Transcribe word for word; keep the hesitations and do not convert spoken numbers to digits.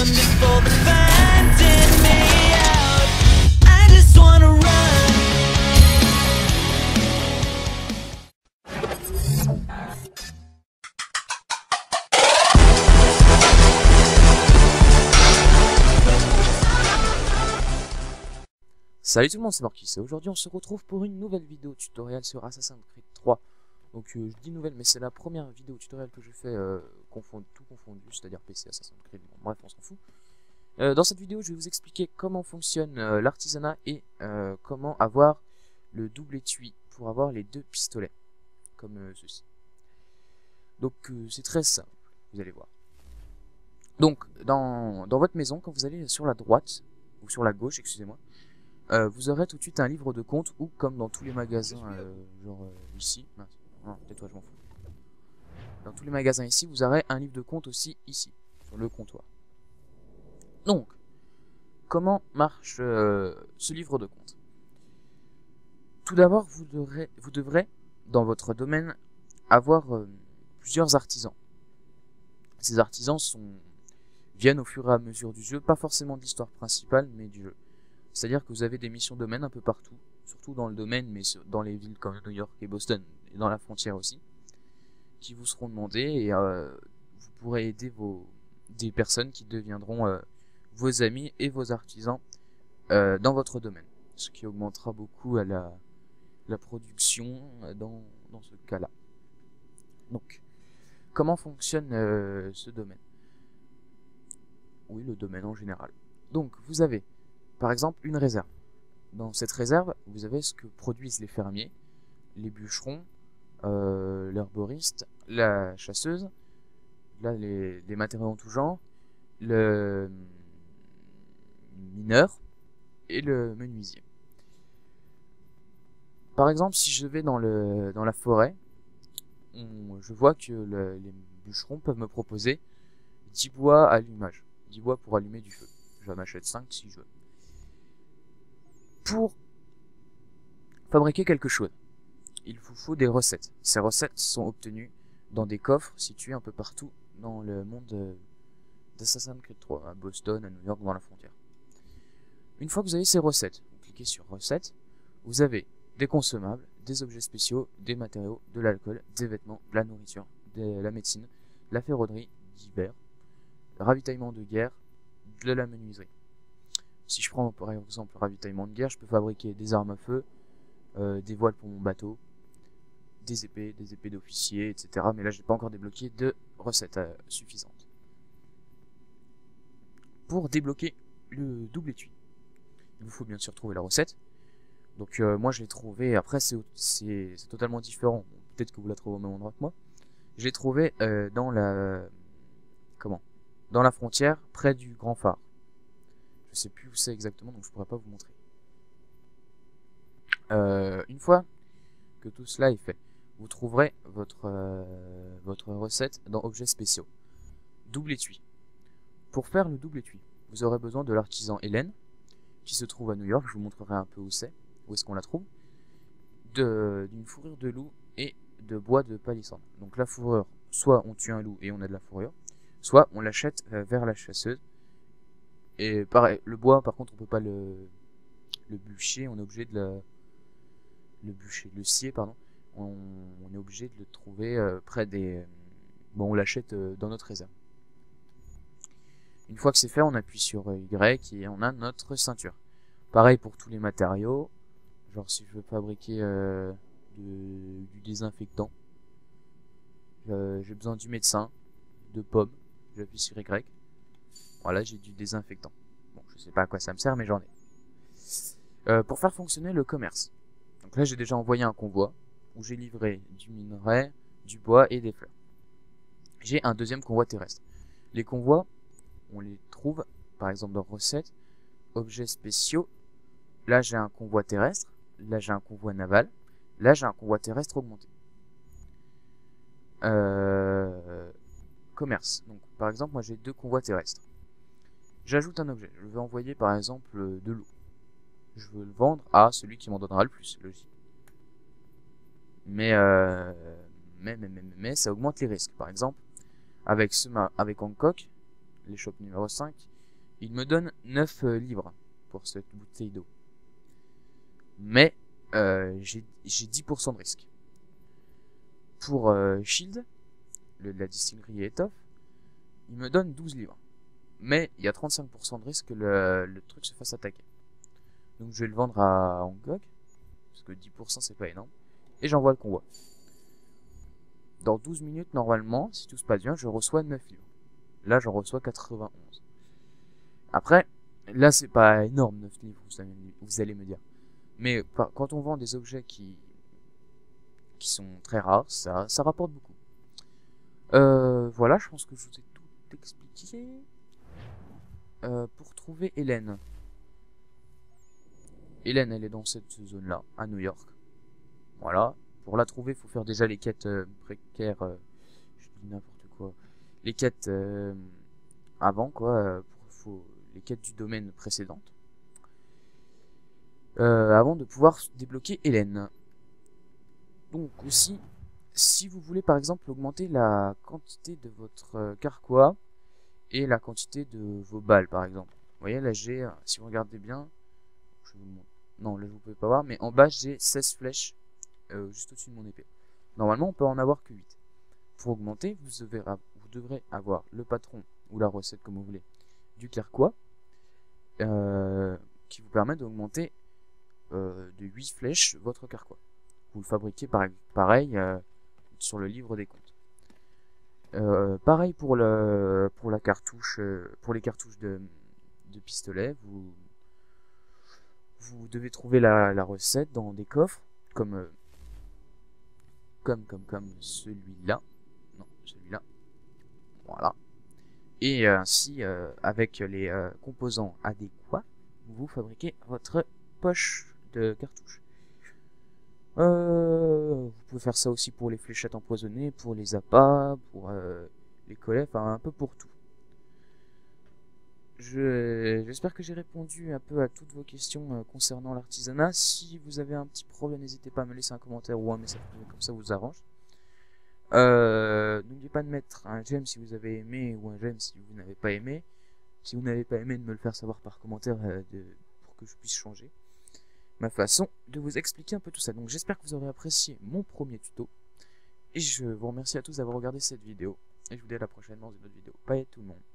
even before the finding me out. I just wanna run. Salut tout le monde, c'est Marquis et aujourd'hui on se retrouve pour une nouvelle vidéo tutoriel sur Assassin's Creed trois. Donc euh, je dis nouvelle mais c'est la première vidéo tutoriel que je fais euh, confond, tout confondu, c'est-à-dire P C, Assassin's Creed, bon, bref on s'en fout. Euh, dans cette vidéo je vais vous expliquer comment fonctionne euh, l'artisanat et euh, comment avoir le double étui pour avoir les deux pistolets, comme euh, ceci. Donc euh, c'est très simple, vous allez voir. Donc dans, dans votre maison, quand vous allez sur la droite, ou sur la gauche, excusez-moi, Euh, vous aurez tout de suite un livre de compte ou comme dans tous les magasins, euh, genre euh, ici, non, tais-toi, je m'en fous. Dans tous les magasins ici, vous aurez un livre de compte aussi ici, sur le comptoir. Donc, comment marche euh, ce livre de compte? Tout d'abord, vous devrez, vous devrez, dans votre domaine, avoir euh, plusieurs artisans. Ces artisans sont, viennent au fur et à mesure du jeu, pas forcément de l'histoire principale, mais du jeu. C'est-à-dire que vous avez des missions domaines un peu partout, surtout dans le domaine, mais dans les villes comme New York et Boston, et dans la frontière aussi, qui vous seront demandées, et euh, vous pourrez aider vos, des personnes qui deviendront euh, vos amis et vos artisans euh, dans votre domaine, ce qui augmentera beaucoup à la, la production dans, dans ce cas-là. Donc, comment fonctionne euh, ce domaine? Oui, le domaine en général. Donc, vous avez par exemple une réserve. Dans cette réserve, vous avez ce que produisent les fermiers, les bûcherons, euh, l'herboriste, la chasseuse, là les, les matériaux en tout genre, le mineur et le menuisier. Par exemple, si je vais dans, le, dans la forêt, on, je vois que le, les bûcherons peuvent me proposer dix bois à allumage, dix bois pour allumer du feu. J'en achète cinq si je veux. Pour fabriquer quelque chose, il vous faut des recettes. Ces recettes sont obtenues dans des coffres situés un peu partout dans le monde d'Assassin's Creed trois, à Boston, à New York, dans la frontière. Une fois que vous avez ces recettes, vous cliquez sur recettes, vous avez des consommables, des objets spéciaux, des matériaux, de l'alcool, des vêtements, de la nourriture, de la médecine, la ferronnerie, divers, le ravitaillement de guerre, de la menuiserie. Si je prends par exemple le ravitaillement de guerre, je peux fabriquer des armes à feu, euh, des voiles pour mon bateau, des épées, des épées d'officiers, et cetera. Mais là, je n'ai pas encore débloqué de recettes euh, suffisantes. Pour débloquer le double étui, il vous faut bien sûr trouver la recette. Donc euh, moi, je l'ai trouvé. Après, c'est totalement différent. Peut-être que vous la trouvez au même endroit que moi. Je l'ai trouvé euh, dans la comment dans la frontière, près du Grand Phare. Je sais plus où c'est exactement, donc je pourrais pas vous montrer. Euh, une fois que tout cela est fait, vous trouverez votre, euh, votre recette dans Objets spéciaux. Double étui. Pour faire le double étui, vous aurez besoin de l'artisan Hélène, qui se trouve à New York. Je vous montrerai un peu où c'est, où est-ce qu'on la trouve. D'une fourrure de loup et de bois de palissandre. Donc la fourrure, soit on tue un loup et on a de la fourrure, soit on l'achète euh, vers la chasseuse. Et pareil, le bois, par contre, on peut pas le, le bûcher, on est obligé de le, le bûcher, le scier, pardon. On, on est obligé de le trouver euh, près des, bon, on l'achète euh, dans notre réserve. Une fois que c'est fait, on appuie sur Y et on a notre ceinture. Pareil pour tous les matériaux. Genre si je veux fabriquer euh, de, du désinfectant, euh, j'ai besoin du médecin, de pommes, j'appuie sur Y. Voilà, j'ai du désinfectant. Bon, je sais pas à quoi ça me sert, mais j'en ai. Euh, pour faire fonctionner le commerce. Donc là, j'ai déjà envoyé un convoi où j'ai livré du minerai, du bois et des fleurs. J'ai un deuxième convoi terrestre. Les convois, on les trouve, par exemple, dans recettes, objets spéciaux. Là, j'ai un convoi terrestre. Là, j'ai un convoi naval. Là, j'ai un convoi terrestre augmenté. Euh... Commerce. Donc, par exemple, moi, j'ai deux convois terrestres. J'ajoute un objet. Je veux envoyer par exemple de l'eau. Je veux le vendre à celui qui m'en donnera le plus, logique. Mais, euh, mais, mais, mais, mais, ça augmente les risques. Par exemple, avec, ce, avec Hancock, l'échoppe numéro cinq, il me donne neuf euh, livres pour cette bouteille d'eau. Mais euh, j'ai dix pour cent de risque. Pour euh, Shield, le, la distillerie étoffe, il me donne douze livres. Mais il y a trente-cinq pour cent de risque que le, le truc se fasse attaquer. Donc je vais le vendre à Hancock, parce que dix pour cent c'est pas énorme, et j'envoie le convoi. Dans douze minutes, normalement, si tout se passe bien, je reçois neuf livres. Là, j'en reçois quatre-vingt-onze. Après, là, c'est pas énorme, neuf livres, vous allez, vous allez me dire. Mais quand on vend des objets qui, qui sont très rares, ça, ça rapporte beaucoup. Euh, voilà, je pense que je vous ai tout expliqué. Euh, pour trouver Hélène. Hélène, elle est dans cette zone-là, à New York. Voilà. Pour la trouver, il faut faire déjà les quêtes euh, précaires. Euh, je dis n'importe quoi. Les quêtes euh, avant, quoi. Euh, pour, faut, les quêtes du domaine précédente. Euh, avant de pouvoir débloquer Hélène. Donc aussi, si vous voulez par exemple augmenter la quantité de votre euh, carquois et la quantité de vos balles par exemple. Vous voyez là j'ai, si vous regardez bien, je vous montre. Non là vous pouvez pas voir, mais en bas j'ai seize flèches euh, juste au-dessus de mon épée. Normalement on peut en avoir que huit. Pour augmenter, vous devrez, vous devrez avoir le patron ou la recette comme vous voulez du carquois euh, qui vous permet d'augmenter euh, de huit flèches votre carquois. Vous le fabriquez pareil, pareil euh, sur le livre des comptes. Euh, pareil pour le pour la cartouche, euh, pour les cartouches de, de pistolet, vous vous devez trouver la, la recette dans des coffres comme euh, comme comme comme celui-là, non celui-là, voilà. Et euh, ainsi euh, avec les euh, composants adéquats, vous fabriquez votre poche de cartouche. Euh, vous pouvez faire ça aussi pour les fléchettes empoisonnées, pour les appâts, pour euh, les collets, enfin un peu pour tout. Je, j'espère que j'ai répondu un peu à toutes vos questions euh, concernant l'artisanat. Si vous avez un petit problème, n'hésitez pas à me laisser un commentaire ou un message privé, comme ça vous arrange. Euh, n'oubliez pas de mettre un j'aime si vous avez aimé ou un j'aime si vous n'avez pas aimé. Si vous n'avez pas aimé, de me le faire savoir par commentaire euh, de, pour que je puisse changer ma façon de vous expliquer un peu tout ça. Donc j'espère que vous aurez apprécié mon premier tuto. Et je vous remercie à tous d'avoir regardé cette vidéo. Et je vous dis à la prochaine dans une autre vidéo. Bye tout le monde.